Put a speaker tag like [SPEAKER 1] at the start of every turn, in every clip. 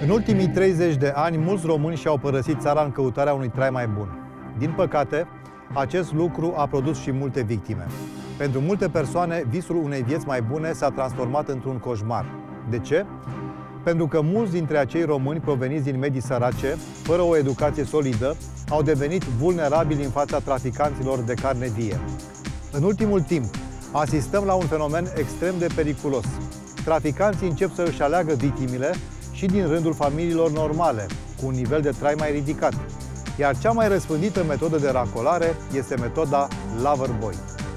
[SPEAKER 1] În ultimii 30 de ani, mulți români și-au părăsit țara în căutarea unui trai mai bun. Din păcate, acest lucru a produs și multe victime. Pentru multe persoane, visul unei vieți mai bune s-a transformat într-un coșmar. De ce? Pentru că mulți dintre acei români proveniți din medii sărace, fără o educație solidă, au devenit vulnerabili în fața traficanților de carne vie. În ultimul timp, asistăm la un fenomen extrem de periculos. Traficanții încep să își aleagă victimile și din rândul familiilor normale, cu un nivel de trai mai ridicat. Iar cea mai răspândită metodă de racolare este metoda Loverboy.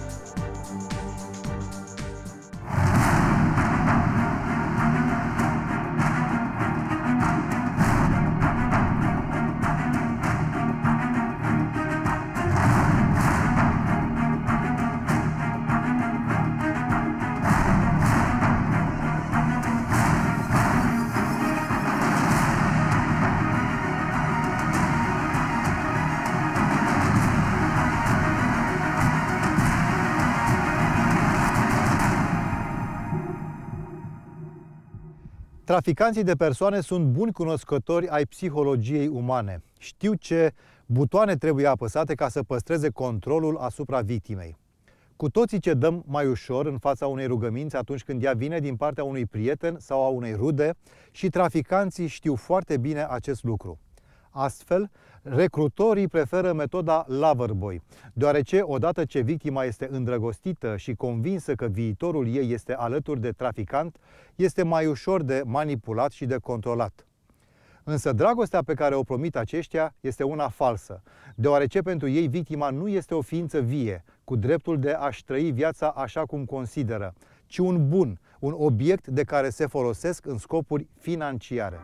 [SPEAKER 1] Traficanții de persoane sunt buni cunoscători ai psihologiei umane. Știu ce butoane trebuie apăsate ca să păstreze controlul asupra victimei. Cu toții cedăm mai ușor în fața unei rugăminți atunci când ea vine din partea unui prieten sau a unei rude și traficanții știu foarte bine acest lucru. Astfel, recrutorii preferă metoda Loverboy, deoarece odată ce victima este îndrăgostită și convinsă că viitorul ei este alături de traficant, este mai ușor de manipulat și de controlat. Însă dragostea pe care o promit aceștia este una falsă, deoarece pentru ei victima nu este o ființă vie, cu dreptul de a-și trăi viața așa cum consideră, ci un bun, un obiect de care se folosesc în scopuri financiare.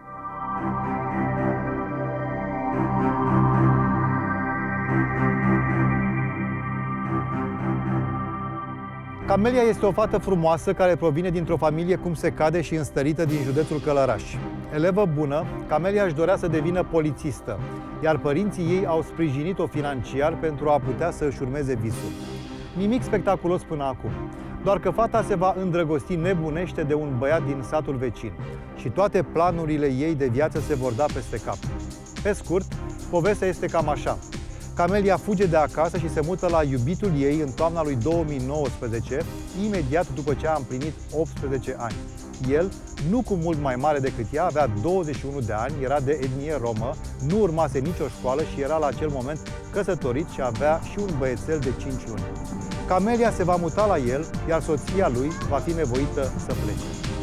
[SPEAKER 1] Camelia este o fată frumoasă care provine dintr-o familie cum se cade și înstărită din județul Călăraș. Elevă bună, Camelia își dorea să devină polițistă, iar părinții ei au sprijinit-o financiar pentru a putea să își urmeze visul. Nimic spectaculos până acum, doar că fata se va îndrăgosti nebunește de un băiat din satul vecin și toate planurile ei de viață se vor da peste cap. Pe scurt, povestea este cam așa. Camelia fuge de acasă și se mută la iubitul ei în toamna lui 2019, imediat după ce a împlinit 18 ani. El, nu cu mult mai mare decât ea, avea 21 de ani, era de etnie romă, nu urmase nicio școală și era la acel moment căsătorit și avea și un băiețel de 5 luni. Camelia se va muta la el, iar soția lui va fi nevoită să plece.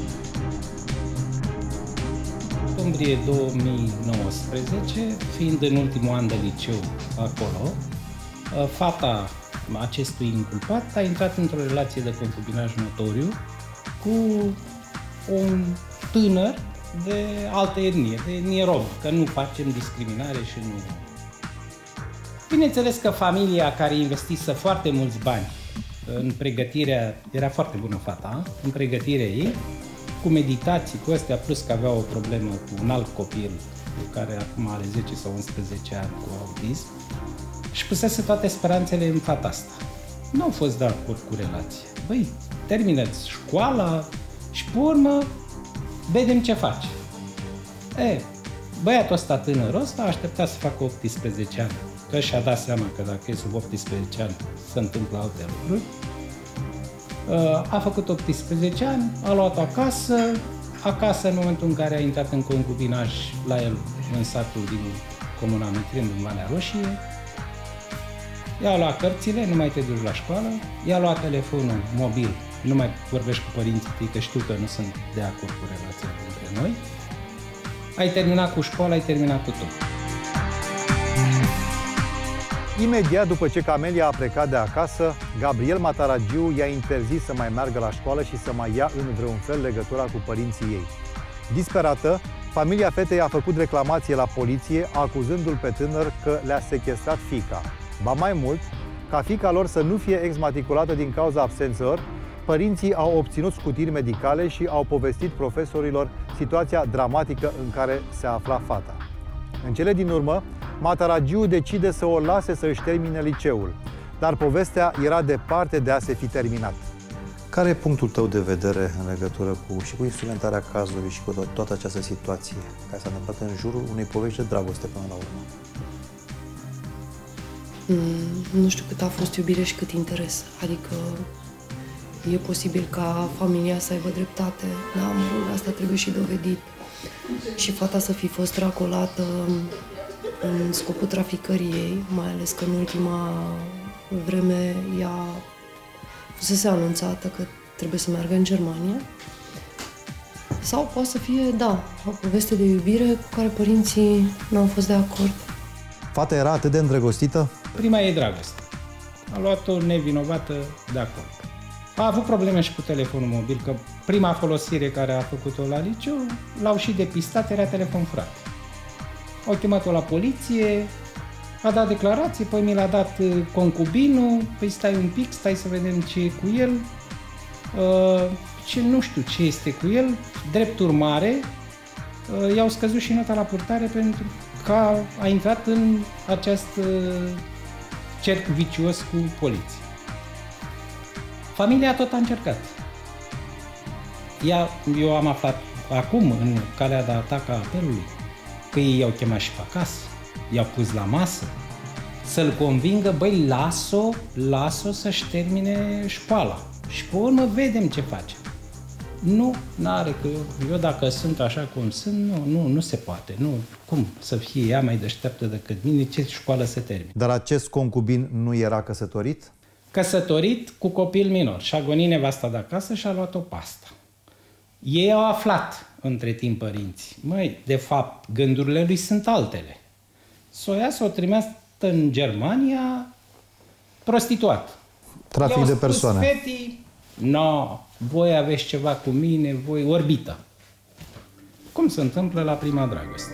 [SPEAKER 2] Octombrie 2019, fiind în ultimul an de liceu acolo, fata acestui inculpat a intrat într-o relație de concubinaj notoriu cu un tânăr de altă etnie, de etnie romă, că nu facem discriminare și nu... Bineînțeles că familia care investise foarte mulți bani în pregătirea, era foarte bună fata, în pregătirea ei, cu meditații, cu astea, plus că avea o problemă cu un alt copil, care acum are 10 sau 11 ani cu autism, și pusese toate speranțele în fata asta. Nu au fost de acord cu relație. Băi, terminați școala și pe urmă vedem ce faci. Băiatul ăsta tânărul ăsta a așteptat să facă 18 ani, că și-a dat seama că dacă e sub 18 ani se întâmplă alte lucruri. A făcut 18 ani, a luat-o acasă în momentul în care a intrat în concubinaj la el în satul din Comuna Mitrin, în Valea Roșie. I-a luat cărțile, nu mai te duci la școală, i-a luat telefonul mobil, nu mai vorbești cu părinții tăi, că știu că nu sunt de acord cu relația dintre noi. Ai terminat cu școala, ai terminat cu tot.
[SPEAKER 1] Imediat după ce Camelia a plecat de acasă, Gabriel Mataragiu i-a interzis să mai meargă la școală și să mai ia în vreun fel legătura cu părinții ei. Disperată, familia fetei a făcut reclamație la poliție, acuzându-l pe tânăr că le-a sechestrat fiica. Ba mai mult, ca fiica lor să nu fie exmatriculată din cauza absențelor, părinții au obținut scutiri medicale și au povestit profesorilor situația dramatică în care se afla fata. În cele din urmă, Mataragiu decide să o lase să își termine liceul, dar povestea era departe de a se fi terminat. Care e punctul tău de vedere în legătură cu instrumentarea cazului și cu toată această situație care s-a întâmplat în jurul unei povești de dragoste până la urmă?
[SPEAKER 3] Nu știu cât a fost iubire și cât interes. Adică e posibil ca familia să aibă dreptate, dar mă rog, asta trebuie și dovedit. Și fata să fi fost racolată în scopul traficării ei, mai ales că în ultima vreme ea fusese anunțată că trebuie să meargă în Germania. Sau poate să fie, da, o poveste de iubire cu care părinții nu au fost de acord.
[SPEAKER 1] Fata era atât de îndrăgostită?
[SPEAKER 2] Prima ei dragoste. A luat-o nevinovată de acord. A avut probleme și cu telefonul mobil, că prima folosire care a făcut-o la liceu, l-au și depistat, era telefon furat. Au chemat-o la poliție, a dat declarație, păi mi l-a dat concubinul, păi stai un pic, stai să vedem ce e cu el. Nu știu ce este cu el. Drept urmare, i-au scăzut și nota la purtare pentru că a intrat în acest cerc vicios cu poliție. Familia tot a încercat. Eu am aflat acum, în calea de atac a apelului, că ei i-au chemat și pe acasă, i-au pus la masă, să-l convingă, băi, las-o să-și termine școala. Și pe urmă vedem ce facem. Nu, n-are, că eu dacă sunt așa cum sunt, nu se poate. Nu, cum să fie ea mai deșteaptă decât mine, ce școală se termină.
[SPEAKER 1] Dar acest concubin nu era căsătorit?
[SPEAKER 2] Căsătorit cu copil minor. Și-a gonit nevasta de acasă și a luat-o pe asta. Ei au aflat între timp părinții. Măi, de fapt, gândurile lui sunt altele. S-o trimeasă în Germania prostituat.
[SPEAKER 1] Trafic de persoane.
[SPEAKER 2] I-au spus fetii, voi aveți ceva cu mine, voi orbită. Cum se întâmplă la prima dragoste.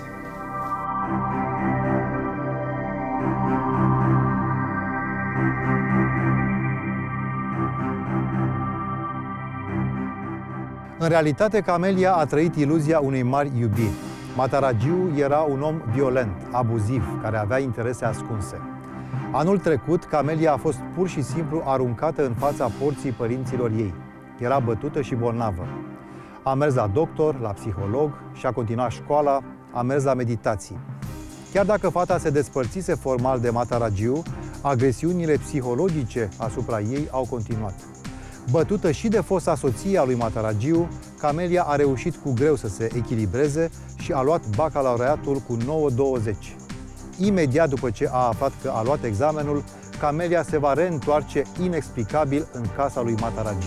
[SPEAKER 1] În realitate, Camelia a trăit iluzia unei mari iubiri. Mataragiu era un om violent, abuziv, care avea interese ascunse. Anul trecut, Camelia a fost pur și simplu aruncată în fața porții părinților ei. Era bătută și bolnavă. A mers la doctor, la psiholog și a continuat școala, a mers la meditații. Chiar dacă fata se despărțise formal de Mataragiu, agresiunile psihologice asupra ei au continuat. Bătută și de fosta soție a lui Mataragiu, Camelia a reușit cu greu să se echilibreze și a luat bacalaureatul cu 9,20. Imediat după ce a aflat că a luat examenul, Camelia se va reîntoarce inexplicabil în casa lui Mataragiu.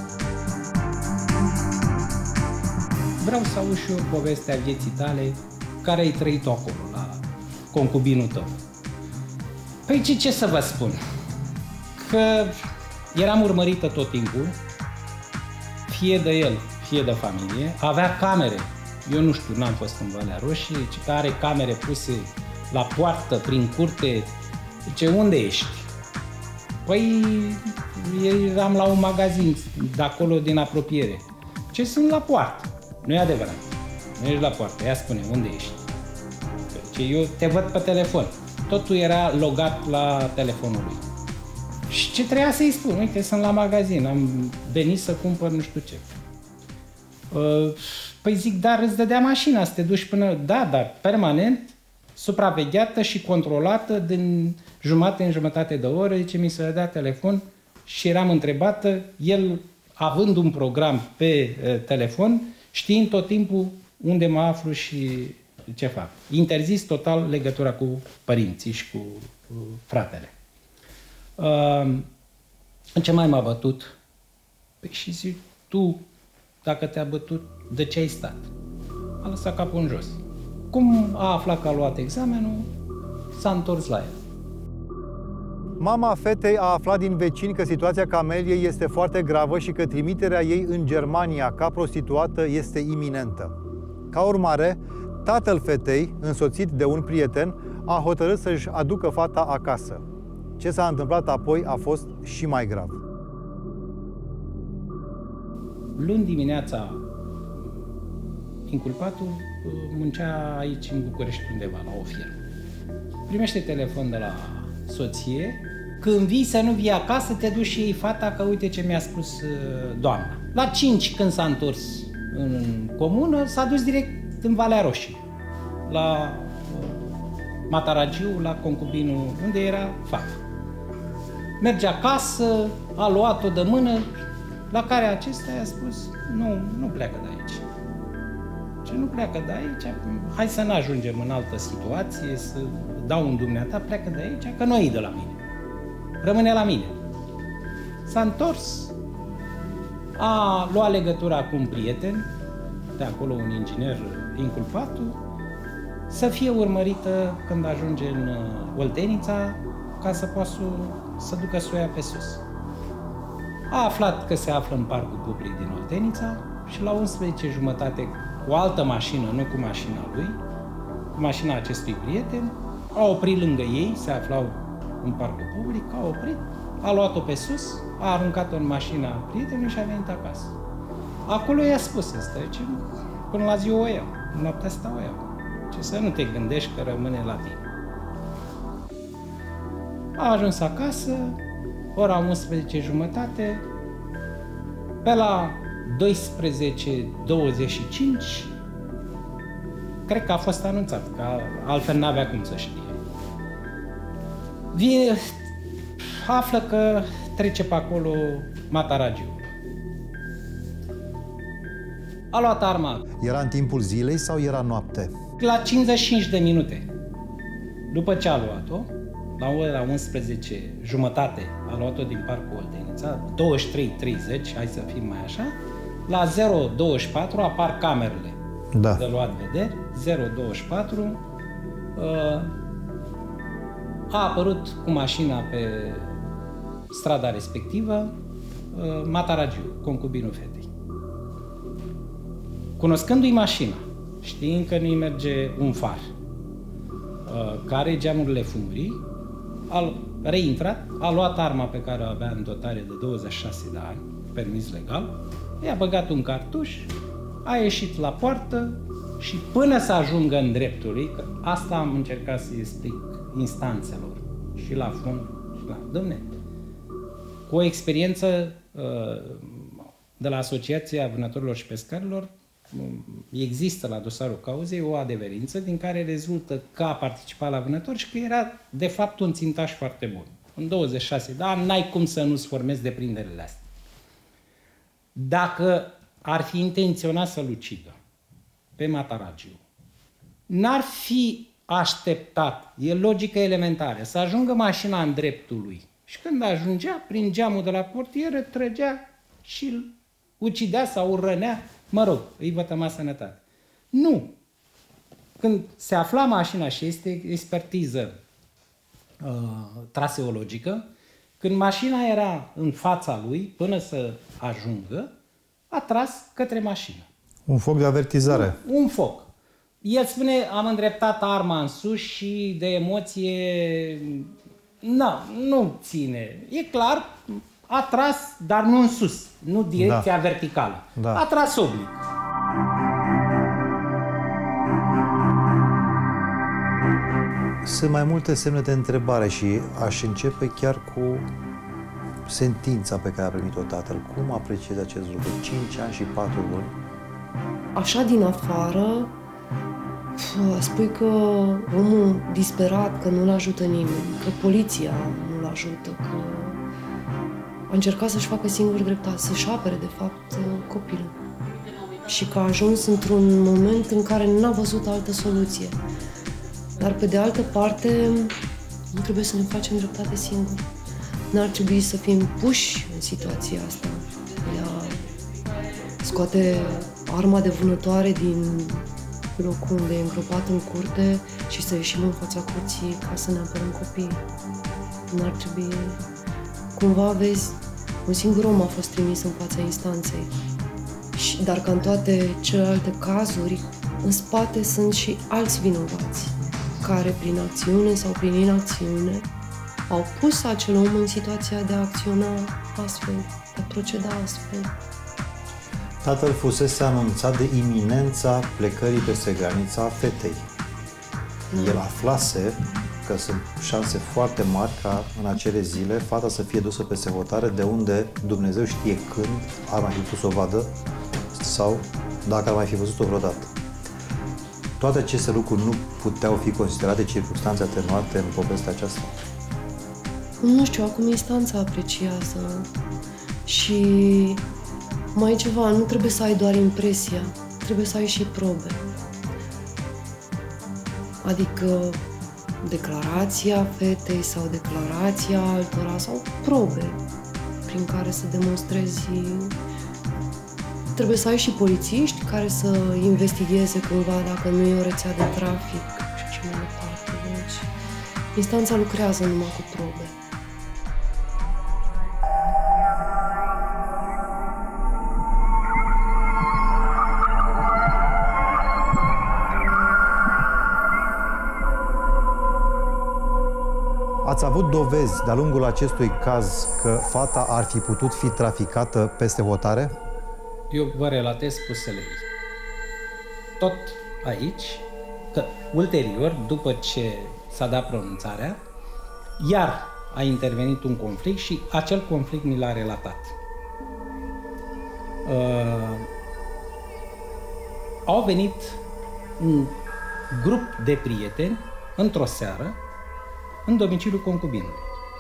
[SPEAKER 2] Vreau să auzi și eu povestea vieții tale, care ai trăit-o acolo, la concubinul tău. Păi ce să vă spun? Că eram urmărită tot timpul, fie de el, fie de familie, avea camere. Eu nu știu, n-am fost în Valea Roșie, ci că are camere puse la poartă, prin curte. Zice, unde ești? Păi, eram la un magazin de acolo din apropiere. Ce sunt la poartă? Nu e adevărat. Nu ești la poartă. Ea spune, unde ești? Zice, eu te văd pe telefon. Totul era logat la telefonul lui. Și ce trebuia să-i spun? Uite, sunt la magazin, am venit să cumpăr nu știu ce. Păi zic, dar îți dădea mașina să te duci până... Da, dar permanent, supravegheată și controlată din jumătate în jumătate de oră, zice, mi se dădea telefon și eram întrebată, el având un program pe telefon, știind tot timpul unde mă aflu și ce fac. Interzis total legătura cu părinții și cu fratele. Ce mai m-a bătut? Păi și zic, tu, dacă te-a bătut, de ce ai stat? A lăsat capul în jos. Cum a aflat că a luat examenul, s-a întors la el.
[SPEAKER 1] Mama fetei a aflat din vecini că situația Cameliei este foarte gravă și că trimiterea ei în Germania ca prostituată este iminentă. Ca urmare, tatăl fetei, însoțit de un prieten, a hotărât să-și aducă fata acasă. Ce s-a întâmplat apoi a fost și mai grav.
[SPEAKER 2] Luni dimineața, inculpatul muncea aici în București undeva, la o firmă. Primește telefon de la soție când vii să nu vii acasă, te duci și iei fata că uite ce mi-a spus doamna. La 5, când s-a întors în comună, s-a dus direct în Valea Roșie, la Mataragiu, la concubinul, unde era fata. Merge acasă, a luat-o de mână, la care acesta i-a spus, nu pleacă de aici. Ce nu pleacă de aici, hai să nu ajungem în altă situație, să dau un dumneata, pleacă de aici, că nu e de la mine. Rămâne la mine. S-a întors, a luat legătura cu un prieten, de acolo un inginer inculpatul, să fie urmărită când ajunge în Oltenița, ca să poată să ducă soia pe sus. A aflat că se află în parcul public din Oltenița și la 11:30, cu altă mașină, nu cu mașina lui, cu mașina acestui prieten, a oprit lângă ei, se aflau în parcul public, a oprit, a luat-o pe sus, a aruncat-o în mașina prietenului și a venit acasă. Acolo i-a spus ăsta, ce până la zi o iau, noaptea asta o iau. Ce să nu te gândești că rămâne la tine. A ajuns acasă, ora 11:30, pe la 12:25, cred că a fost anunțat, că altfel n-avea cum să știe. Află că trece pe acolo Mataragiu. A luat arma.
[SPEAKER 1] Era în timpul zilei sau era noapte?
[SPEAKER 2] La 55 de minute. După ce a luat-o, la ora 11:30, a luat-o din parcul Oltenița, 23:30, hai să fim mai așa, la 0:24 apar camerele de luat vederi, 0:24, a apărut cu mașina pe strada respectivă Mataragiu, concubinul fetei. Cunoscându-i mașina, știind că nu-i merge un far, care geamurile fumurii, a reintrat, a luat arma pe care o avea în dotare de 26 de ani, permis legal, i-a băgat un cartuș, a ieșit la poartă și până să ajungă în dreptul lui, că asta am încercat să-i explic instanțelor și la fond și la... Dom'le, cu o experiență de la Asociația Vânătorilor și Pescarilor, există la dosarul cauzei o adeverință din care rezultă că a participat la vânători și că era de fapt un țintaș foarte bun. În 26 de ani n-ai cum să nu-ți formezi deprinderile astea. Dacă ar fi intenționat să-l ucidă pe Mataragiu, n-ar fi așteptat, e logică elementară, să ajungă mașina în dreptul lui. Și când ajungea, prin geamul de la portieră, trăgea și îl ucidea sau îl rănea, mă rog, îi vătăma sănătate. Nu. Când se afla mașina și este expertiză traseologică, când mașina era în fața lui, până să ajungă, a tras către mașină.
[SPEAKER 1] Un foc de avertizare.
[SPEAKER 2] Un foc. El spune, am îndreptat arma în sus și de emoție... Nu ține. E clar, a tras, dar nu în sus, nu direcția verticală. A tras oblic.
[SPEAKER 1] Sunt mai multe semne de întrebare și aș începe chiar cu sentința pe care a primit-o tatăl. Cum apreciezi acest lucru? 5 ani și 4 luni?
[SPEAKER 3] Așa din afară, spui că omul disperat, că nu-l ajută nimeni, că poliția nu-l ajută, că a încercat să-și facă singur dreptate, să-și apere, de fapt, copilul. Și că a ajuns într-un moment în care n-a văzut altă soluție. Dar, pe de altă parte, nu trebuie să ne facem dreptate singuri. N-ar trebui să fim puși în situația asta. Ea scoate arma de vânătoare din locul unde e îngropat în curte și să ieșim în fața curții ca să ne apărăm copiii. N-ar trebui... Cumva, vezi, un singur om a fost trimis în fața instanței. Dar ca în toate celelalte cazuri, în spate sunt și alți vinovați care, prin acțiune sau prin inacțiune, au pus acel om în situația de a acționa astfel, de a proceda astfel.
[SPEAKER 1] Tatăl fusese anunțat de iminența plecării peste granița a fetei. El aflase
[SPEAKER 4] că sunt șanse foarte mari ca în acele zile fata să fie dusă peste hotare, de unde Dumnezeu știe când ar mai fi putut să o vadă sau dacă ar mai fi văzut-o vreodată. Toate aceste lucruri nu puteau fi considerate circunstanțe atenuate în povestea aceasta?
[SPEAKER 3] Nu știu, acum instanța apreciază și mai e ceva, nu trebuie să ai doar impresia, trebuie să ai și probe. Adică declarația fetei sau declarația altora sau probe prin care să demonstrezi. Trebuie să ai și polițiști care să investigheze cumva dacă nu e o rețea de trafic și așa mai departe. Deci, instanța lucrează numai cu probe.
[SPEAKER 1] Ați avut dovezi de-a lungul acestui caz că fata ar fi putut fi traficată peste hotare?
[SPEAKER 2] Eu vă relatez spusele ei. Tot aici, că ulterior, după ce s-a dat pronunțarea, iar a intervenit un conflict și acel conflict mi l-a relatat. Au venit un grup de prieteni într-o seară în domiciliul concubinului.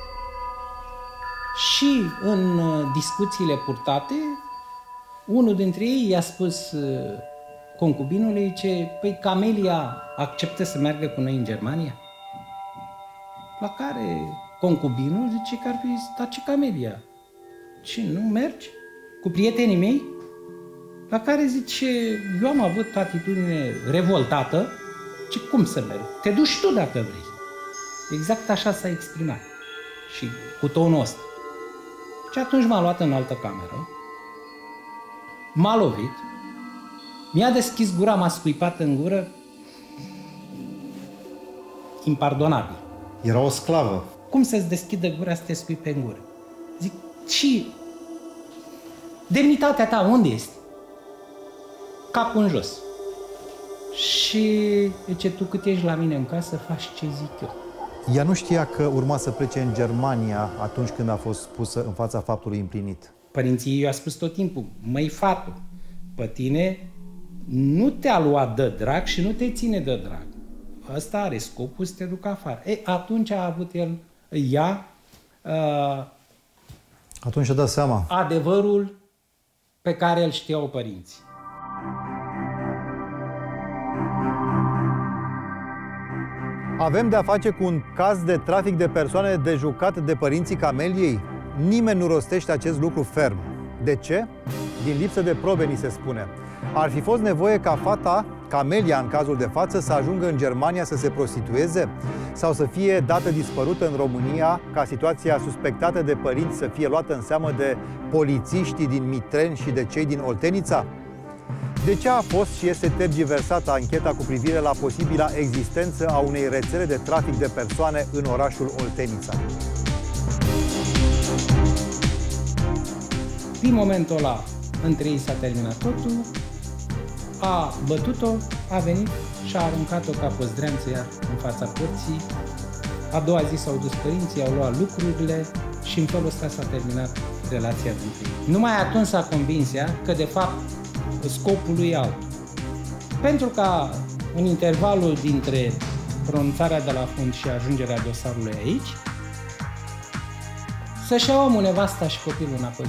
[SPEAKER 2] Și în discuțiile purtate, unul dintre ei i-a spus concubinului ce, păi, Camelia acceptă să meargă cu noi în Germania? La care concubinul zice că ar fi stat ce Camelia. Ce, nu mergi? Cu prietenii mei? La care zice, eu am avut atitudine revoltată, ce cum să merg? Te duci tu dacă vrei. Exact așa s-a exprimat. Și cu tonul ăsta. Și atunci m-a luat în altă cameră, m-a lovit, mi-a deschis gura, m-a scuipat în gură, impardonabil.
[SPEAKER 1] Era o sclavă.
[SPEAKER 2] Cum să-ți deschidă gura să te scuipe în gură? Zic, și demnitatea ta unde este? Capul în jos. Și zice, tu cât ești la mine în casă, faci ce zic eu.
[SPEAKER 1] Ea nu știa că urma să plece în Germania atunci când a fost pusă în fața faptului împlinit.
[SPEAKER 2] Părinții ei i-au spus tot timpul, măi, fatu, pe tine nu te-a luat de drag și nu te ține de drag. Ăsta are scopul să te ducă afară. Atunci a avut ea
[SPEAKER 1] Atunci a dat seama.
[SPEAKER 2] Adevărul pe care îl știau părinții.
[SPEAKER 1] Avem de-a face cu un caz de trafic de persoane dejucat de părinții Cameliei? Nimeni nu rostește acest lucru ferm. De ce? Din lipsă de probe, ni se spune. Ar fi fost nevoie ca fata, Camelia în cazul de față, să ajungă în Germania să se prostitueze? Sau să fie dată dispărută în România ca situația suspectată de părinți să fie luată în seamă de polițiștii din Mitreni și de cei din Oltenița? De ce a fost și este tergiversată ancheta cu privire la posibila existență a unei rețele de trafic de persoane în orașul Oltenița?
[SPEAKER 2] Din momentul ăla, între ei s-a terminat totul, a bătut-o, a venit și a aruncat-o ca păzdreanță iar în fața porții. A doua zi s-au dus părinții, au luat lucrurile și în felul ăsta s-a terminat relația dintre ei. Numai atunci s-a convins ea că, de fapt, scopul lui e altul. Pentru ca în intervalul dintre pronunțarea de la fund și ajungerea dosarului aici, să-și ia omul nevasta și copilul înapoi.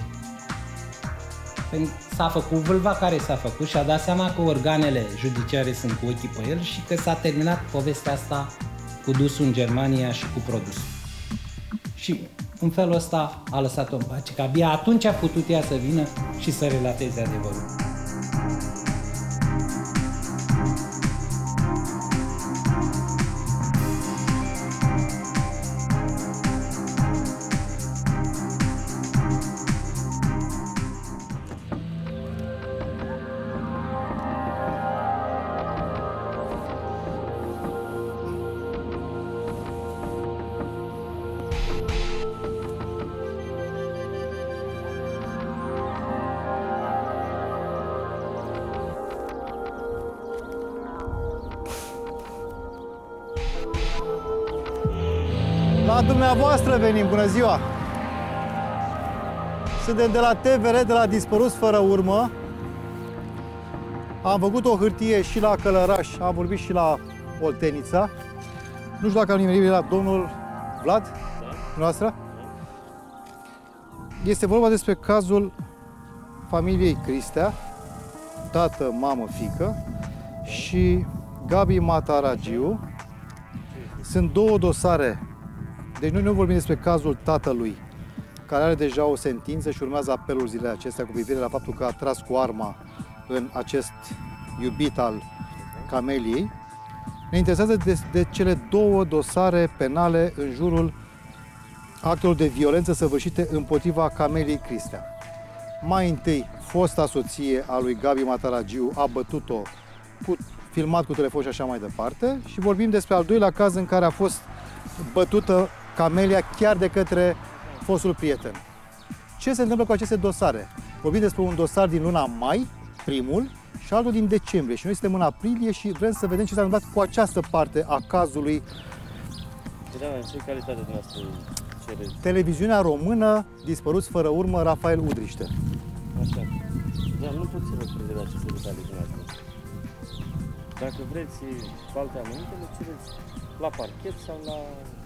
[SPEAKER 2] S-a făcut vâlva care s-a făcut și a dat seama că organele judiciare sunt cu ochii pe el și că s-a terminat povestea asta cu dusul în Germania și cu produsul. Și în felul ăsta a lăsat-o în pace, că abia atunci a putut ea să vină și să relateze adevărul.
[SPEAKER 1] La dumneavoastră venim, bună ziua! Suntem de la TVR, de la Dispăruți fără urmă. Am făcut o hârtie și la Călăraș, am vorbit și la Oltenița. Nu știu dacă am nimerit la domnul Vlad, noastră. Este vorba despre cazul familiei Cristea, tată, mamă, fiică, și Gabi Mataragiu. Sunt două dosare. Deci noi nu vorbim despre cazul tatălui, care are deja o sentință și urmează apelul zilele acestea cu privire la faptul că a tras cu arma în acest iubit al Cameliei. Ne interesează de cele două dosare penale în jurul actelor de violență săvârșite împotriva Cameliei Cristea. Mai întâi, fosta soție a lui Gabi Mataragiu a bătut-o, filmat cu telefon și așa mai departe, și vorbim despre al doilea caz în care a fost bătută Camelia chiar de către fostul prieten. Ce se întâmplă cu aceste dosare? Vorbim despre un dosar din luna mai, primul, și altul din decembrie. Și noi suntem în aprilie și vrem să vedem ce s-a întâmplat cu această parte a cazului.
[SPEAKER 5] În ce calitate dumneavoastră cereți?
[SPEAKER 1] Televiziunea română, Dispăruți fără urmă, Rafael Udriște.
[SPEAKER 5] Așa. Dar nu pot să vă prezint aceste detalii dumneavoastră. Dacă vreți alte amănunte, le cereți la parchet sau la...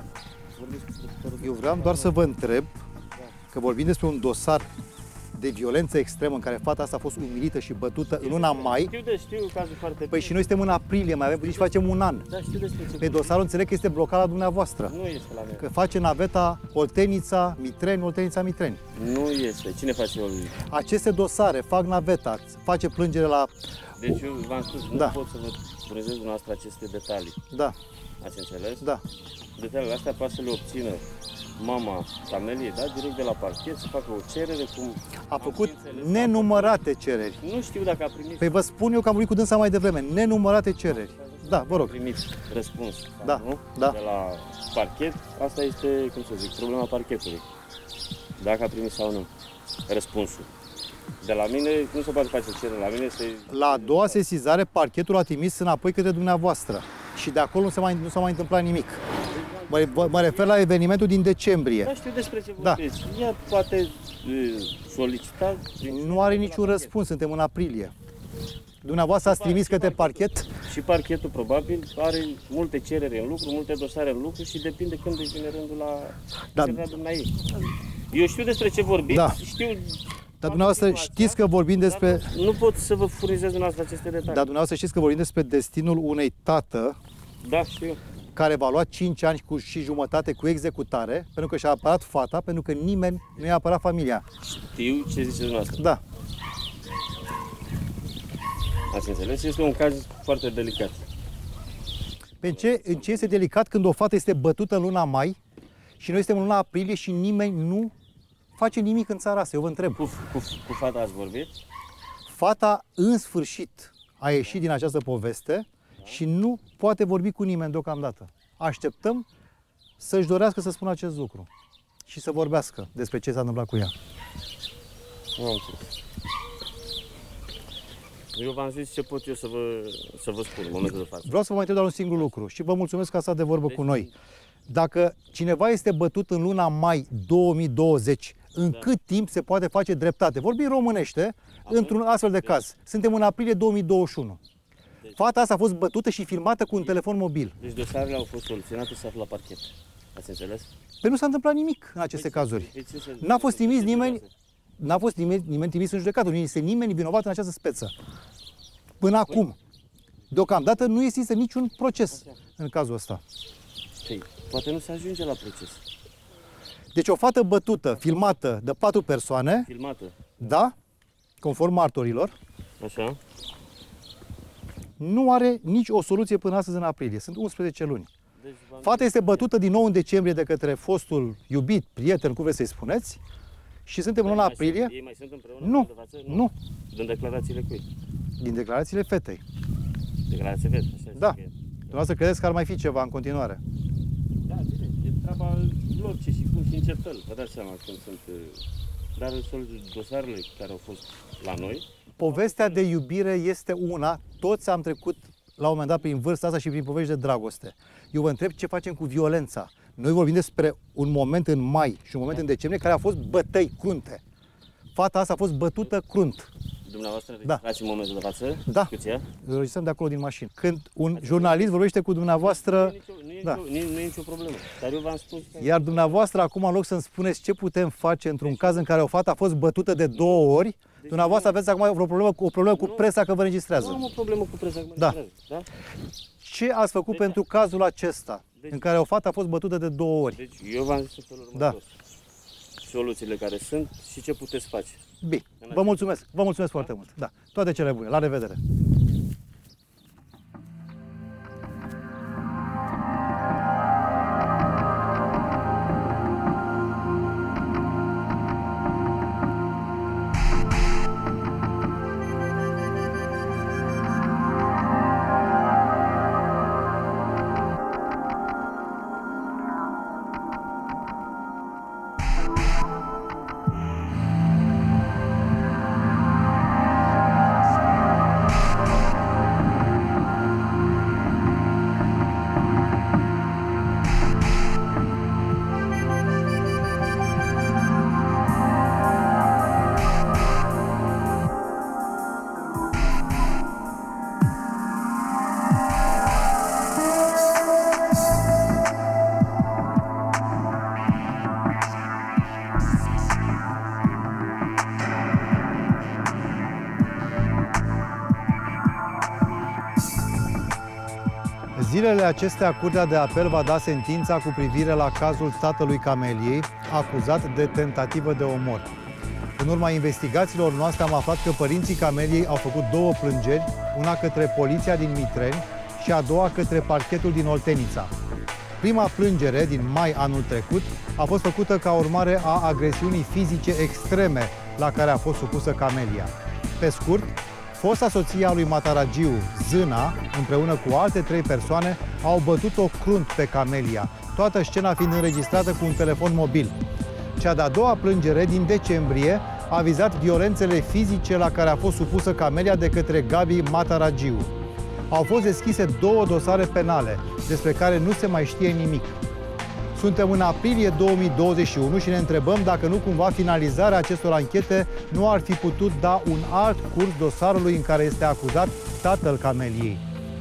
[SPEAKER 1] Eu vreau doar să vă întreb că vorbim despre un dosar de violență extremă în care fata asta a fost umilită și bătută în luna mai.
[SPEAKER 5] Știu cazul foarte
[SPEAKER 1] Păi și noi suntem în aprilie, mai avem puțin și facem un an.
[SPEAKER 5] Da, știu despre ce.
[SPEAKER 1] Pe dosarul înțeleg că este blocat la dumneavoastră.
[SPEAKER 5] Nu este la mine.
[SPEAKER 1] Că face naveta Oltenița, Mitreni, Oltenița, Mitreni.
[SPEAKER 5] Nu este. Cine face o...
[SPEAKER 1] Aceste dosare fac naveta, face plângere la...
[SPEAKER 5] Deci eu v-am spus, nu
[SPEAKER 1] Da.
[SPEAKER 5] pot să vă prezint dumneavoastră aceste detalii.
[SPEAKER 1] Da,
[SPEAKER 5] Ați înțeles?
[SPEAKER 1] da.
[SPEAKER 5] Detaliile astea poate să le obțină mama Cameliei, da? Direct de la parchet, să facă o cerere cum...
[SPEAKER 1] A făcut nenumărate cereri.
[SPEAKER 5] Nu știu dacă a primit...
[SPEAKER 1] Păi vă spun eu că am vorbit cu dânsa mai devreme. Nenumărate cereri. Da, vă rog.
[SPEAKER 5] primit răspuns,
[SPEAKER 1] Da,
[SPEAKER 5] nu?
[SPEAKER 1] da.
[SPEAKER 5] De la parchet, asta este, cum să zic, problema parchetului. Dacă a primit sau nu răspunsul. De la mine nu se poate face cerere, la mine se...
[SPEAKER 1] La a doua sesizare, parchetul a trimis înapoi către dumneavoastră. Și de acolo nu s-a mai întâmplat nimic. Mă refer la evenimentul din decembrie.
[SPEAKER 5] Da, știu despre ce
[SPEAKER 1] Da.
[SPEAKER 5] vorbiți. Ea poate solicita...
[SPEAKER 1] Nu are niciun răspuns, suntem în aprilie. Dumneavoastră ați trimis către parchet?
[SPEAKER 5] Și parchetul probabil are multe cereri în lucru, multe dosare în lucru și depinde când își vine rândul la cererea dumneai. Eu știu despre ce vorbiți,
[SPEAKER 1] Da.
[SPEAKER 5] știu...
[SPEAKER 1] Dar dumneavoastră știți că vorbim despre...
[SPEAKER 5] Nu pot să vă furnizez dumneavoastră aceste detalii.
[SPEAKER 1] Dar dumneavoastră știți că vorbim despre destinul unei tată
[SPEAKER 5] Da, știu.
[SPEAKER 1] care va lua 5 ani și jumătate cu executare, pentru că și-a apărat fata, pentru că nimeni nu i-a apărat familia.
[SPEAKER 5] Știu ce ziceți dumneavoastră.
[SPEAKER 1] Da.
[SPEAKER 5] Ați înțeles? Este un caz foarte delicat.
[SPEAKER 1] În ce este delicat când o fată este bătută în luna mai și noi suntem în luna aprilie și nimeni nu face nimic în țara asta? Eu vă întreb.
[SPEAKER 5] Cu fata ați vorbit?
[SPEAKER 1] Fata, în sfârșit, a ieșit din această poveste și nu poate vorbi cu nimeni deocamdată. Așteptăm să-și dorească să spună acest lucru și să vorbească despre ce s-a întâmplat cu ea.
[SPEAKER 5] Nu am înțeles. Eu v-am zis ce pot eu să vă spun în momentul de față.
[SPEAKER 1] Vreau să vă mai întreb doar un singur lucru și vă mulțumesc că ați stat de vorbă cu noi. Dacă cineva este bătut în luna mai 2020, în cât timp se poate face dreptate? Vorbim românește, într-un astfel de caz. Suntem în aprilie 2021. Fata asta a fost bătută și filmată cu un telefon mobil.
[SPEAKER 5] Deci dosarele au fost soluționate, se află la parchet. Ați înțeles?
[SPEAKER 1] Păi nu s-a întâmplat nimic în aceste cazuri. N-a fost trimis nimeni, n-a fost nimeni trimis în judecată, nu este nimeni vinovat în această speță. Până acum. Deocamdată nu există niciun proces în cazul ăsta.
[SPEAKER 5] Păi, poate nu se ajunge la proces.
[SPEAKER 1] Deci o fată bătută, filmată de 4 persoane,
[SPEAKER 5] Filmată.
[SPEAKER 1] da, conform martorilor,
[SPEAKER 5] Așa.
[SPEAKER 1] nu are nici o soluție până astăzi în aprilie. Sunt 11 luni.
[SPEAKER 5] Deci,
[SPEAKER 1] Fata este bătută din nou în decembrie de către fostul iubit, prieten, cum vreți să-i spuneți, și suntem în luna aprilie.
[SPEAKER 5] Ei mai sunt împreună?
[SPEAKER 1] Nu,
[SPEAKER 5] De față?
[SPEAKER 1] nu.
[SPEAKER 5] Din declarațiile cui?
[SPEAKER 1] Din declarațiile fetei.
[SPEAKER 5] Declarație veți, așa
[SPEAKER 1] Da.
[SPEAKER 5] zic că e.
[SPEAKER 1] Dumneavoastră credeți că ar mai fi ceva în continuare?
[SPEAKER 5] Da, bine, e treaba lor ce și cum și în ce fel. Vă dați seama când sunt... Dar dosarele care au fost la noi...
[SPEAKER 1] Povestea de iubire este una, toți am trecut la un moment dat prin vârsta asta și prin povești de dragoste. Eu vă întreb ce facem cu violența. Noi vorbim despre un moment în mai și un moment în decembrie care a fost bătăi crunte. Fata asta a fost bătută crunt.
[SPEAKER 5] Dumneavoastră
[SPEAKER 1] Da.
[SPEAKER 5] registrați în momentul de față
[SPEAKER 1] Da.
[SPEAKER 5] discuția?
[SPEAKER 1] Registrăm de acolo din mașină. Când un jurnalist vorbește cu dumneavoastră,
[SPEAKER 5] Nu e nicio problemă. Dar eu v-am spus că...
[SPEAKER 1] iar dumneavoastră acum, în loc să-mi spuneți ce putem face într-un caz în care o fată a fost bătută de 2 ori, dumneavoastră aveți acum o problemă cu presa că vă
[SPEAKER 5] Nu
[SPEAKER 1] registrează.
[SPEAKER 5] am o problemă cu presa.
[SPEAKER 1] Da.
[SPEAKER 5] Da?
[SPEAKER 1] Ce ați făcut pentru cazul acesta, în care o fată a fost bătută de 2 ori?
[SPEAKER 5] Deci eu v-am zis în felul următor. Soluțiile care sunt și ce puteți face.
[SPEAKER 1] Bine, vă mulțumesc. Vă mulțumesc foarte mult. Da, toate cele bune. La revedere. Zilele acestea, Curtea de Apel va da sentința cu privire la cazul tatălui Cameliei, acuzat de tentativă de omor. În urma investigațiilor noastre am aflat că părinții Cameliei au făcut 2 plângeri, una către poliția din Mitreni și a doua către parchetul din Oltenița. Prima plângere, din mai anul trecut, a fost făcută ca urmare a agresiunii fizice extreme la care a fost supusă Camelia. Pe scurt, fosta soție a lui Mataragiu, Zâna, împreună cu alte 3 persoane, au bătut-o crunt pe Camelia, toată scena fiind înregistrată cu un telefon mobil. Cea de-a doua plângere, din decembrie, a vizat violențele fizice la care a fost supusă Camelia de către Gabi Mataragiu. Au fost deschise 2 dosare penale, despre care nu se mai știe nimic. Suntem în aprilie 2021 și ne întrebăm dacă nu cumva finalizarea acestor anchete nu ar fi putut da un alt curs dosarului în care este acuzat tatăl Cameliei.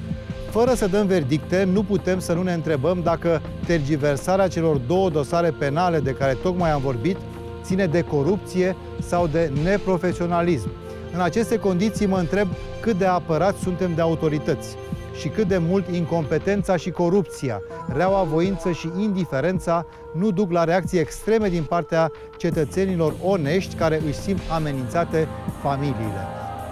[SPEAKER 1] Fără să dăm verdicte, nu putem să nu ne întrebăm dacă tergiversarea celor 2 dosare penale de care tocmai am vorbit ține de corupție sau de neprofesionalism. În aceste condiții mă întreb cât de apărați suntem de autorități și cât de mult incompetența și corupția, reaua voință și indiferența nu duc la reacții extreme din partea cetățenilor onești care își simt amenințate familiile.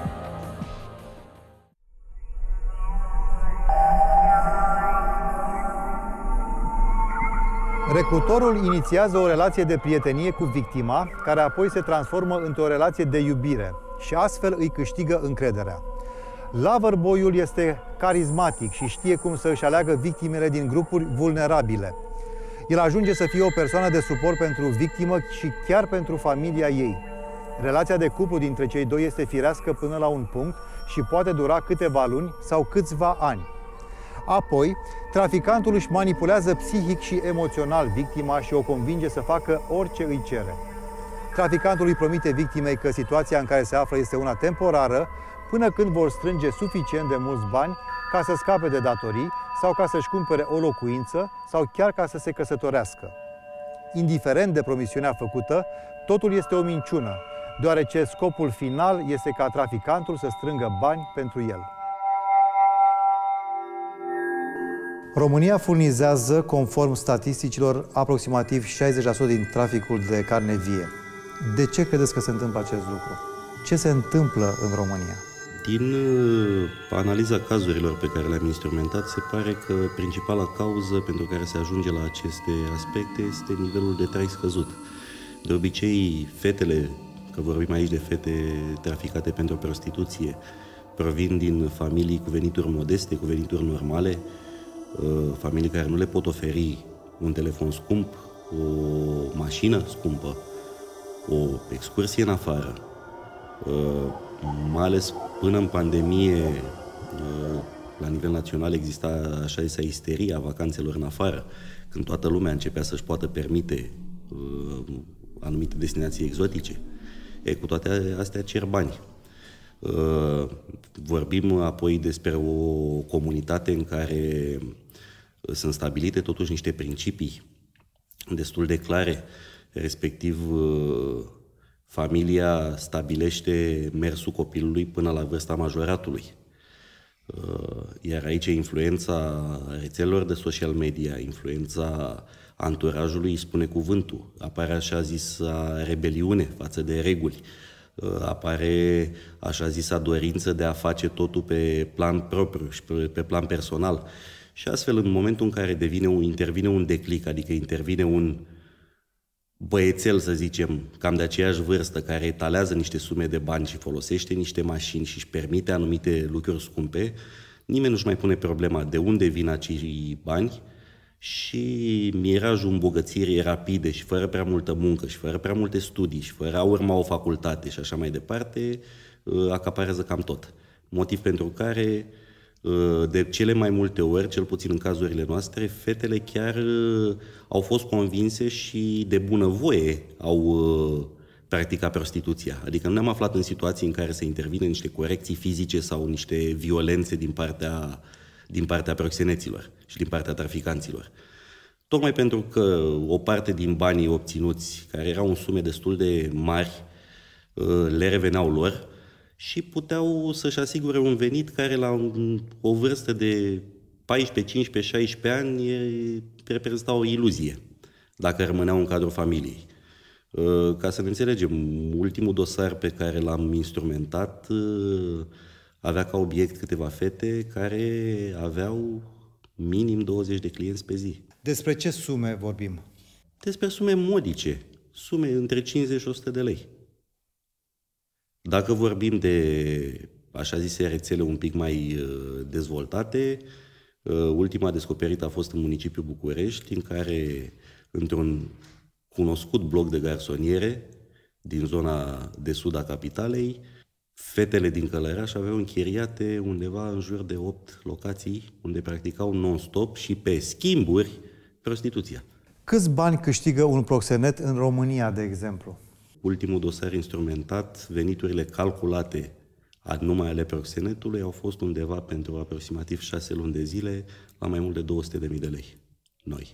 [SPEAKER 1] Recrutorul inițiază o relație de prietenie cu victima, care apoi se transformă într-o relație de iubire și astfel îi câștigă încrederea. Loverboy-ul este carismatic și știe cum să își aleagă victimele din grupuri vulnerabile. El ajunge să fie o persoană de suport pentru victimă și chiar pentru familia ei. Relația de cuplu dintre cei 2 este firească până la un punct și poate dura câteva luni sau câțiva ani. Apoi, traficantul își manipulează psihic și emoțional victima și o convinge să facă orice îi cere. Traficantul îi promite victimei că situația în care se află este una temporară, până când vor strânge suficient de mulți bani ca să scape de datorii sau ca să-și cumpere o locuință sau chiar ca să se căsătorească. Indiferent de promisiunea făcută, totul este o minciună, deoarece scopul final este ca traficantul să strângă bani pentru el. România furnizează, conform statisticilor, aproximativ 60% din traficul de carne vie. De ce credeți că se întâmplă acest lucru? Ce se întâmplă în România?
[SPEAKER 6] Din analiza cazurilor pe care le-am instrumentat, se pare că principala cauză pentru care se ajunge la aceste aspecte este nivelul de trai scăzut. De obicei, fetele, că vorbim aici de fete traficate pentru prostituție, provin din familii cu venituri modeste, cu venituri normale, familii care nu le pot oferi un telefon scump, o mașină scumpă, o excursie în afară. Mai ales până în pandemie, La nivel național exista așa zisă isteria a vacanțelor în afară, când toată lumea începea să-și poată permite anumite destinații exotice. Cu toate astea cer bani. Vorbim apoi despre o comunitate în care sunt stabilite totuși niște principii destul de clare, respectiv familia stabilește mersul copilului până la vârsta majoratului. Iar aici influența rețelelor de social media, influența anturajului spune cuvântul. Apare așa zisa rebeliune față de reguli. Apare așa zisa dorință de a face totul pe plan propriu și pe plan personal. Și astfel, în momentul în care intervine un declic, adică intervine un băiețel, să zicem, cam de aceeași vârstă, care etalează niște sume de bani și folosește niște mașini și își permite anumite lucruri scumpe, nimeni nu-și mai pune problema de unde vin acei bani și mirajul îmbogățirii rapide și fără prea multă muncă și fără prea multe studii și fără a urma o facultate și așa mai departe, acaparează cam tot. Motiv pentru care de cele mai multe ori, cel puțin în cazurile noastre, fetele chiar au fost convinse și de bunăvoie au practicat prostituția. Adică nu ne-am aflat în situații în care să intervine niște corecții fizice sau niște violențe din partea proxeneților și din partea traficanților. Tocmai pentru că o parte din banii obținuți, care erau în sume destul de mari, le reveneau lor, și puteau să-și asigure un venit care la o vârstă de 14, 15, 16 ani reprezenta o iluzie, dacă rămâneau în cadrul familiei. Ca să ne înțelegem, ultimul dosar pe care l-am instrumentat avea ca obiect câteva fete care aveau minim 20 de clienți pe zi.
[SPEAKER 1] Despre ce sume vorbim?
[SPEAKER 6] Despre sume modice, sume între 50 și 100 de lei. Dacă vorbim de așa zise rețele un pic mai dezvoltate, ultima descoperită a fost în municipiul București, în care, într-un cunoscut bloc de garsoniere din zona de sud a capitalei, fetele din Călăraș aveau închiriate undeva în jur de 8 locații unde practicau non-stop și pe schimburi prostituția.
[SPEAKER 1] Câți bani câștigă un proxenet în România, de exemplu?
[SPEAKER 6] Ultimul dosar instrumentat, veniturile calculate numai ale proxenetului au fost undeva pentru aproximativ 6 luni de zile la mai mult de 200.000 de lei. Noi.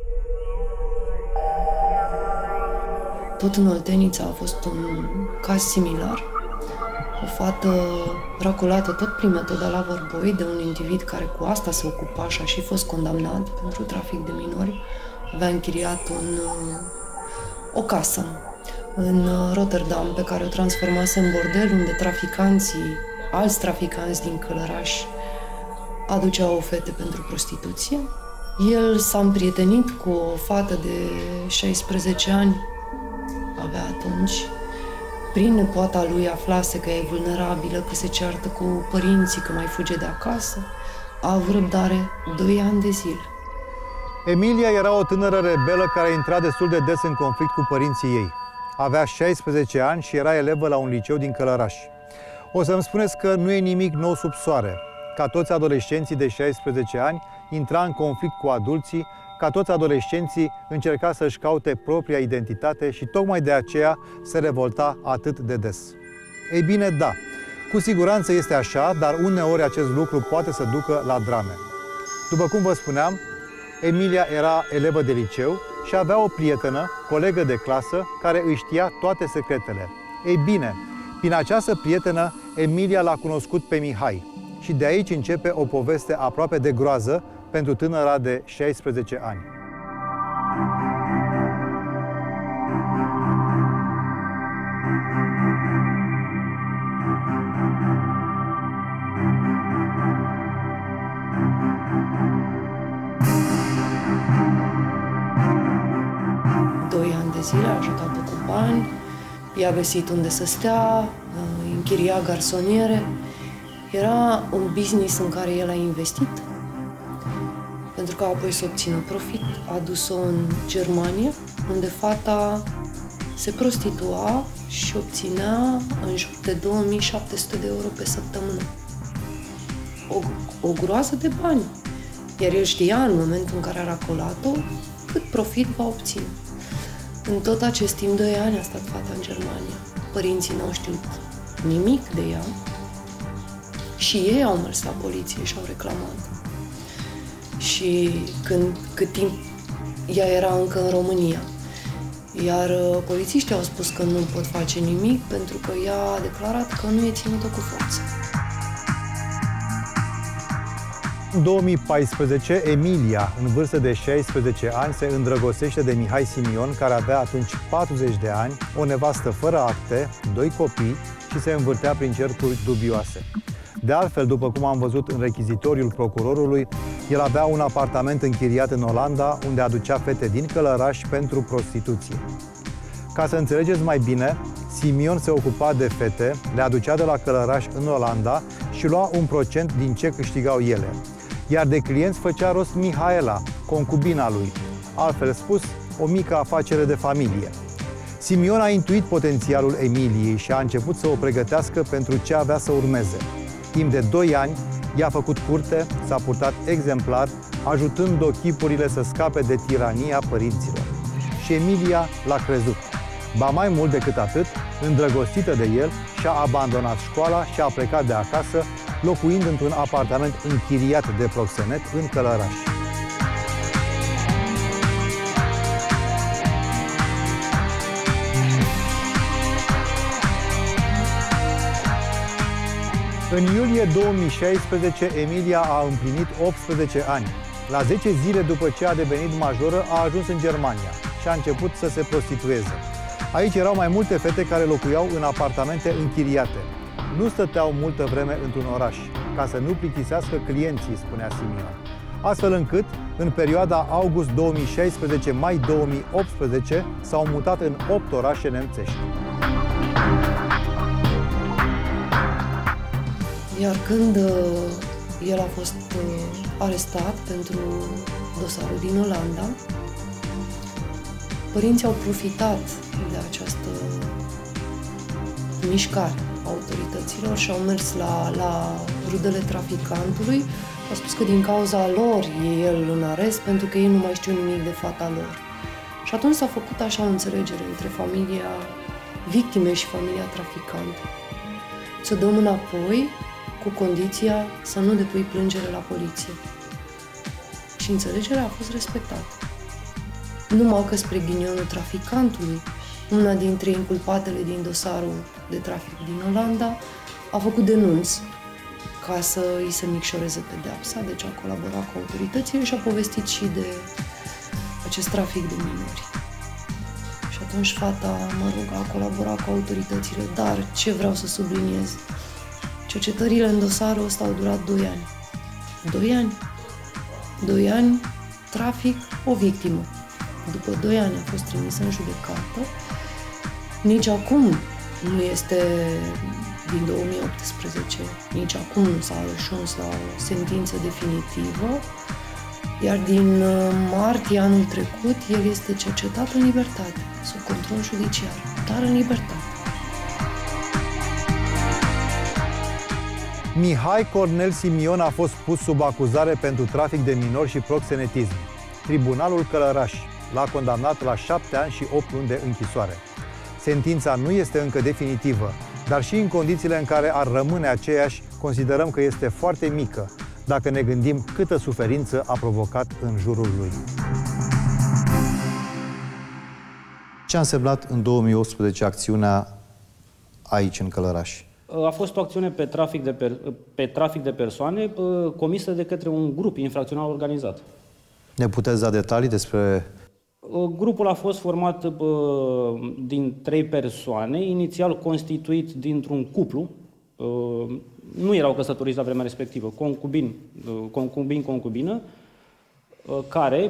[SPEAKER 3] Tot în Oltenița a fost un caz similar. O fată racolată tot prin metoda la Vărboi de un individ care cu asta se ocupa și a și fost condamnat pentru trafic de minori. Avea închiriat o casă în Rotterdam, pe care o transformase în bordel, unde alți traficanți din Călăraș aduceau fete pentru prostituție. El s-a împrietenit cu o fată de 16 ani, avea atunci. Prin nepoata lui aflase că e vulnerabilă, că se ceartă cu părinții, că mai fuge de acasă. A avut răbdare 2 ani de zile.
[SPEAKER 1] Emilia era o tânără rebelă care intra destul de des în conflict cu părinții ei. Avea 16 ani și era elevă la un liceu din Călăraș. O să-mi spuneți că nu e nimic nou sub soare. Ca toți adolescenții de 16 ani, intra în conflict cu adulții, ca toți adolescenții încerca să-și caute propria identitate și tocmai de aceea se revolta atât de des. Ei bine, da, cu siguranță este așa, dar uneori acest lucru poate să ducă la drame. După cum vă spuneam, Emilia era elevă de liceu și avea o prietenă, colegă de clasă, care îi știa toate secretele. Ei bine, prin această prietenă, Emilia l-a cunoscut pe Mihai. Și de aici începe o poveste aproape de groază pentru tânăra de 16 ani.
[SPEAKER 3] Zile, a ajutat-o cu bani, i-a găsit unde să stea, închiria garsoniere. Era un business în care el a investit, pentru că apoi să obțină profit. A dus-o în Germania, unde fata se prostitua și obținea în jur de 2700 de euro pe săptămână. o groază de bani. Iar el știa în momentul în care a racolat-o cât profit va obține. În tot acest timp, 2 ani a stat fata în Germania. Părinții n-au știut nimic de ea și ei au mers la poliție și au reclamat. Și cât timp ea era încă în România. Iar polițiștii au spus că nu pot face nimic pentru că ea a declarat că nu e ținută cu forță.
[SPEAKER 1] În 2014, Emilia, în vârstă de 16 ani, se îndrăgostește de Mihai Simion, care avea atunci 40 de ani, o nevastă fără acte, 2 copii și se învârtea prin cercuri dubioase. De altfel, după cum am văzut în rechizitoriul procurorului, el avea un apartament închiriat în Olanda, unde aducea fete din Călăraș pentru prostituție. Ca să înțelegeți mai bine, Simion se ocupa de fete, le aducea de la Călăraș în Olanda și lua un procent din ce câștigau ele. Iar de clienți făcea rost Mihaela, concubina lui, altfel spus, o mică afacere de familie. Simion a intuit potențialul Emiliei și a început să o pregătească pentru ce avea să urmeze. Timp de 2 ani, i-a făcut curte, s-a purtat exemplar, ajutând-o chipurile să scape de tirania părinților. Și Emilia l-a crezut. Ba mai mult decât atât, îndrăgostită de el, și-a abandonat școala și a plecat de acasă, locuind într-un apartament închiriat de proxenet în Călăraș. În iulie 2016, Emilia a împlinit 18 ani. La 10 zile după ce a devenit majoră, a ajuns în Germania și a început să se prostitueze. Aici erau mai multe fete care locuiau în apartamente închiriate. Nu stăteau multă vreme într-un oraș, ca să nu plictisească clienții, spunea Simion. Astfel încât, în perioada august 2016-mai 2018, s-au mutat în 8 orașe nemțești.
[SPEAKER 3] Iar când el a fost arestat pentru dosarul din Olanda, părinții au profitat de această mișcare a autorităților și au mers la rudele traficantului. Au spus că din cauza lor e el în arest pentru că ei nu mai știu nimic de fata lor. Și atunci s-a făcut așa o înțelegere între familia victime și familia traficantului. Să dăm înapoi cu condiția să nu depui plângere la poliție. Și înțelegerea a fost respectată. Numai că spre ghinionul traficantului, una dintre inculpatele din dosarul de trafic din Olanda a făcut denunț ca să îi se micșoreze pedeapsa, deci a colaborat cu autoritățile și a povestit și de acest trafic de minori. Și atunci fata, a colaborat cu autoritățile, dar ce vreau să subliniez? Cercetările în dosarul ăsta au durat 2 ani. 2 ani? 2 ani, trafic, o victimă. După 2 ani a fost trimisă în judecată. Nici acum nu este din 2018, nici acum nu s-a ajuns la o sentință definitivă, iar din martie anul trecut el este cercetat în libertate, sub control judiciar, dar în libertate.
[SPEAKER 1] Mihai Cornel Simion a fost pus sub acuzare pentru trafic de minori și proxenetism. Tribunalul Călăraș l-a condamnat la 7 ani și 8 luni de închisoare. Sentința nu este încă definitivă, dar și în condițiile în care ar rămâne aceeași, considerăm că este foarte mică, dacă ne gândim câtă suferință a provocat în jurul lui.
[SPEAKER 4] Ce a însemnat în 2018 acțiunea aici, în Călăraș?
[SPEAKER 7] A fost o acțiune pe trafic de persoane comisă de către un grup infracțional organizat.
[SPEAKER 4] Ne puteți da detalii despre...
[SPEAKER 7] Grupul a fost format din 3 persoane, inițial constituit dintr-un cuplu. Nu erau căsătoriți la vremea respectivă, concubin-concubină, care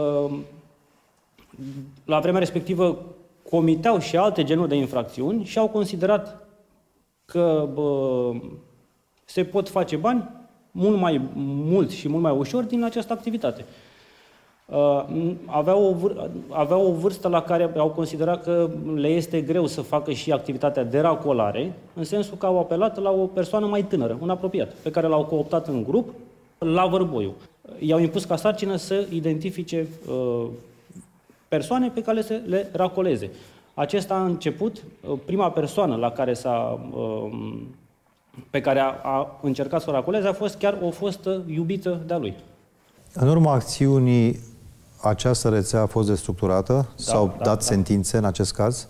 [SPEAKER 7] la vremea respectivă comiteau și alte genuri de infracțiuni și au considerat că se pot face bani mult mai mult și mult mai ușor din această activitate. Aveau o vârstă la care au considerat că le este greu să facă și activitatea de racolare, în sensul că au apelat la o persoană mai tânără, un apropiat, pe care l-au cooptat în grup la Vârboiu. I-au impus ca sarcină să identifice persoane pe care să le racoleze. Acesta a început, prima persoană la care pe care a încercat să o racoleze a fost chiar o fostă iubită de-a lui.
[SPEAKER 4] În urma acțiunii, această rețea a fost destructurată? S-au dat sentințe în acest caz?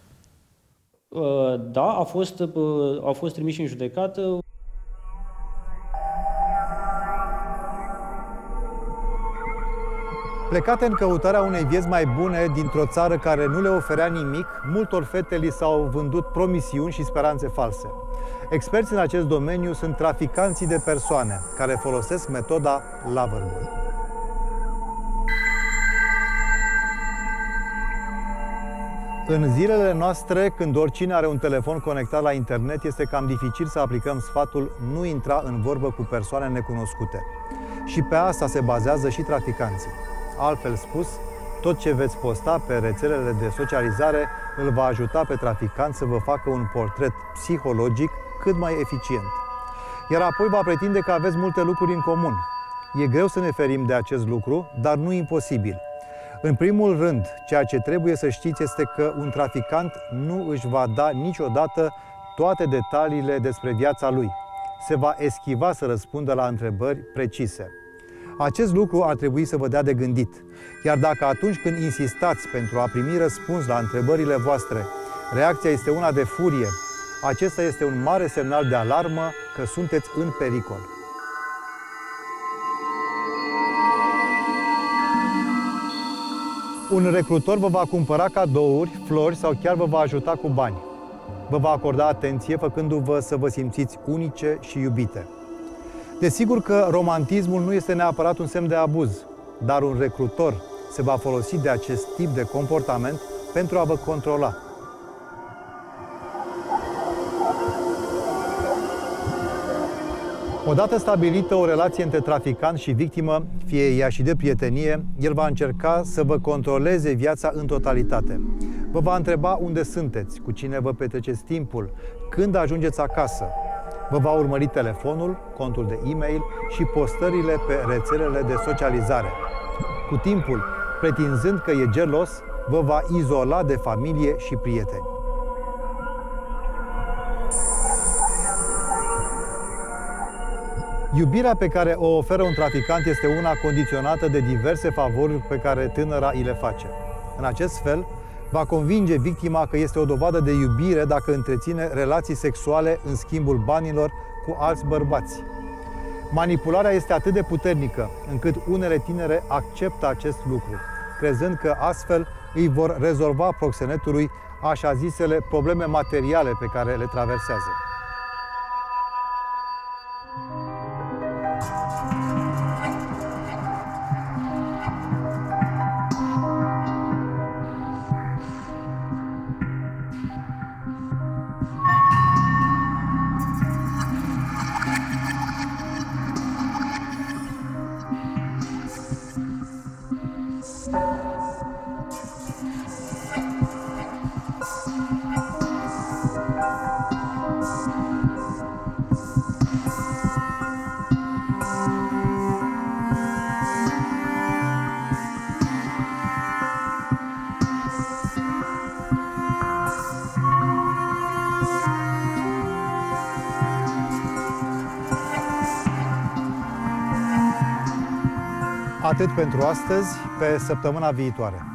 [SPEAKER 7] Da, au fost trimiși în judecată.
[SPEAKER 1] Plecate în căutarea unei vieți mai bune dintr-o țară care nu le oferea nimic, multor fete li s-au vândut promisiuni și speranțe false. Experți în acest domeniu sunt traficanții de persoane, care folosesc metoda Loverboy. În zilele noastre, când oricine are un telefon conectat la internet, este cam dificil să aplicăm sfatul nu intra în vorbă cu persoane necunoscute. Și pe asta se bazează și traficanții. Altfel spus, tot ce veți posta pe rețelele de socializare îl va ajuta pe traficant să vă facă un portret psihologic cât mai eficient. Iar apoi va pretinde că aveți multe lucruri în comun. E greu să ne ferim de acest lucru, dar nu imposibil. În primul rând, ceea ce trebuie să știți este că un traficant nu își va da niciodată toate detaliile despre viața lui. Se va eschiva să răspundă la întrebări precise. Acest lucru ar trebui să vă dea de gândit. Iar dacă atunci când insistați pentru a primi răspuns la întrebările voastre, reacția este una de furie, acesta este un mare semnal de alarmă că sunteți în pericol. Un recrutor vă va cumpăra cadouri, flori sau chiar vă va ajuta cu bani. Vă va acorda atenție făcându-vă să vă simțiți unice și iubite. Desigur că romantismul nu este neapărat un semn de abuz, dar un recrutor se va folosi de acest tip de comportament pentru a vă controla. Odată stabilită o relație între traficant și victimă, fie ea și de prietenie, el va încerca să vă controleze viața în totalitate. Vă va întreba unde sunteți, cu cine vă petreceți timpul, când ajungeți acasă. Vă va urmări telefonul, contul de e-mail și postările pe rețelele de socializare. Cu timpul, pretinzând că e gelos, vă va izola de familie și prieteni. Iubirea pe care o oferă un traficant este una condiționată de diverse favoruri pe care tânăra îi le face. În acest fel, va convinge victima că este o dovadă de iubire dacă întreține relații sexuale în schimbul banilor cu alți bărbați. Manipularea este atât de puternică încât unele tinere acceptă acest lucru, crezând că astfel îi vor rezolva proxenetului așa zisele probleme materiale pe care le traversează. Atât pentru astăzi, pe săptămâna viitoare.